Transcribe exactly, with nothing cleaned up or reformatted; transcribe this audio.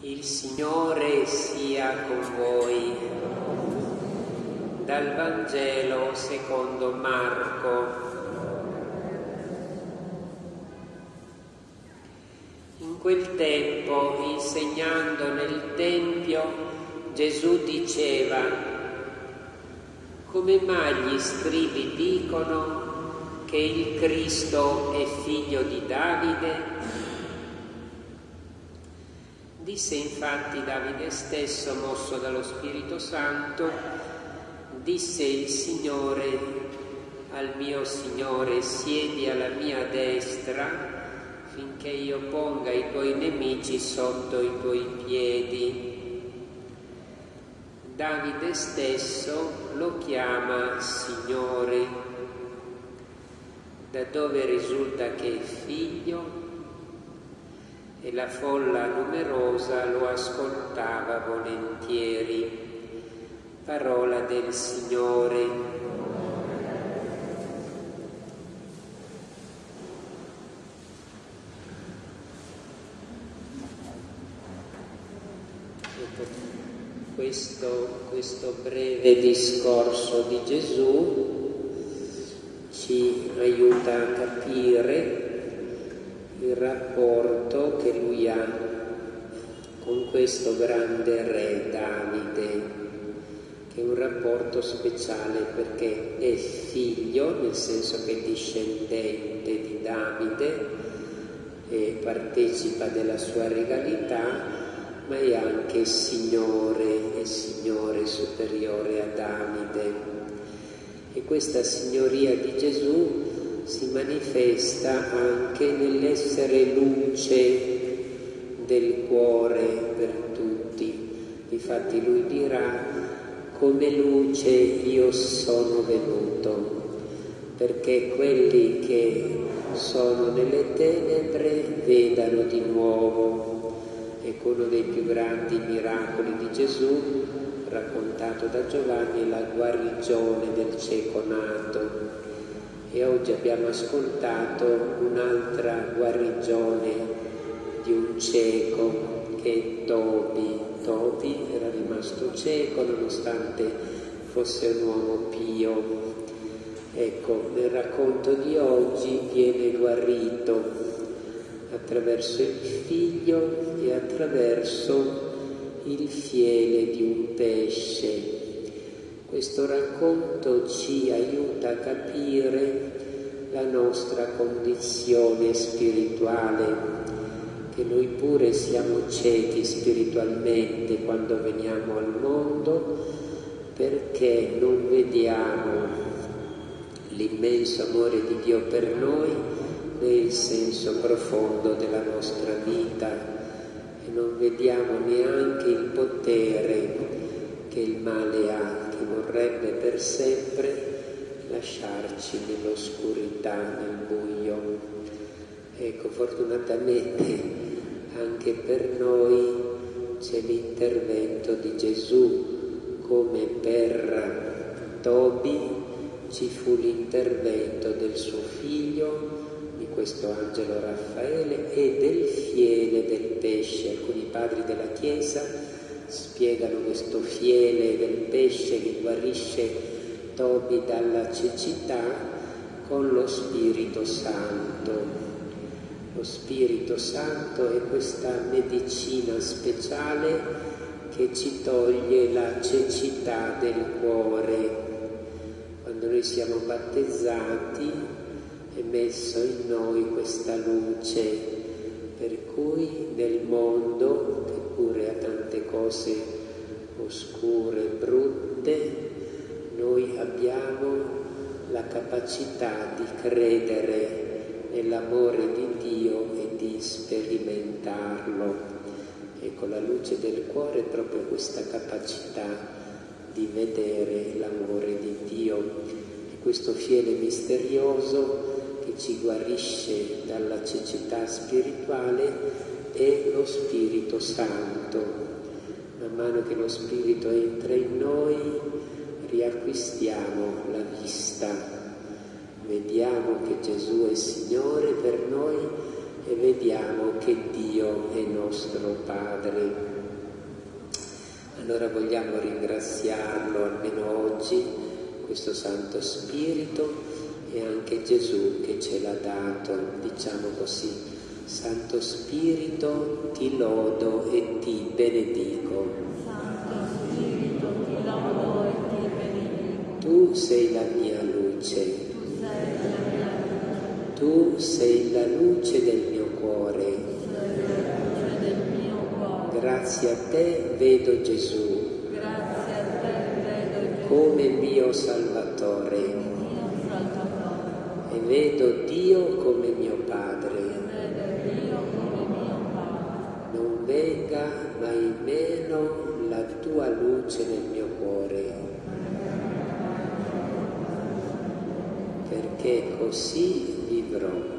Il Signore sia con voi. Dal Vangelo secondo Marco. In quel tempo, insegnando nel Tempio, Gesù diceva: come mai gli scribi dicono che il Cristo è figlio di Davide? Disse infatti Davide stesso, mosso dallo Spirito Santo, disse il Signore al mio Signore: siedi alla mia destra finché io ponga i tuoi nemici sotto i tuoi piedi. Davide stesso lo chiama Signore, da dove risulta che è figlio, e la folla numerosa lo ascoltava volentieri. Parola del Signore. Questo, questo breve discorso di Gesù ci aiuta a capire il rapporto che lui ha con questo grande re Davide, che è un rapporto speciale perché è figlio, nel senso che è discendente di Davide e partecipa della sua regalità, ma è anche Signore, è Signore superiore a Davide. E questa signoria di Gesù si manifesta anche nell'essere luce del cuore per tutti. Difatti lui dirà: come luce io sono venuto, perché quelli che sono nelle tenebre vedano di nuovo. Ecco, uno dei più grandi miracoli di Gesù, raccontato da Giovanni, è la guarigione del cieco nato. E oggi abbiamo ascoltato un'altra guarigione di un cieco che è Tobi. Tobi era rimasto cieco nonostante fosse un uomo pio. Ecco, nel racconto di oggi viene guarito attraverso il figlio e attraverso il fiele di un pesce. Questo racconto ci aiuta a capire la nostra condizione spirituale, che noi pure siamo ciechi spiritualmente quando veniamo al mondo, perché non vediamo l'immenso amore di Dio per noi né il senso profondo della nostra vita, e non vediamo neanche il potere che il male ha, che vorrebbe per sempre lasciarci nell'oscurità, nel buio. Ecco, fortunatamente anche per noi c'è l'intervento di Gesù, come per Tobi ci fu l'intervento del suo figlio, di questo angelo Raffaele, e del fiele del pesce. Alcuni padri della Chiesa spiegano questo fiele del pesce che guarisce Tobi dalla cecità con lo Spirito Santo. Lo Spirito Santo è questa medicina speciale che ci toglie la cecità del cuore. Quando noi siamo battezzati è messo in noi questa luce, per cui nel mondo, che pure ha tante cose oscure, brutte, noi abbiamo la capacità di credere nell'amore di Dio e di sperimentarlo. Ecco, la luce del cuore è proprio questa capacità di vedere l'amore di Dio. E questo fiele misterioso che ci guarisce dalla cecità spirituale è lo Spirito Santo. Man mano che lo Spirito entra in noi, riacquistiamo la vista, vediamo che Gesù è Signore per noi e vediamo che Dio è nostro Padre. Allora vogliamo ringraziarlo almeno oggi, questo Santo Spirito, e anche Gesù che ce l'ha dato, diciamo così: Santo Spirito, ti lodo e ti benedico. Santo Spirito, ti lodo e ti benedico. Tu sei la mia luce. Tu sei la mia luce. Tu sei la luce del mio cuore. Tu sei la luce del mio cuore. Grazie a te vedo Gesù. Grazie a te vedo Gesù come mio Salvatore. mio Salvatore. E vedo Dio come mio Padre. Vedo Dio come mio Padre. Non venga mai meno la tua luce nel mio cuore, perché così vivrò.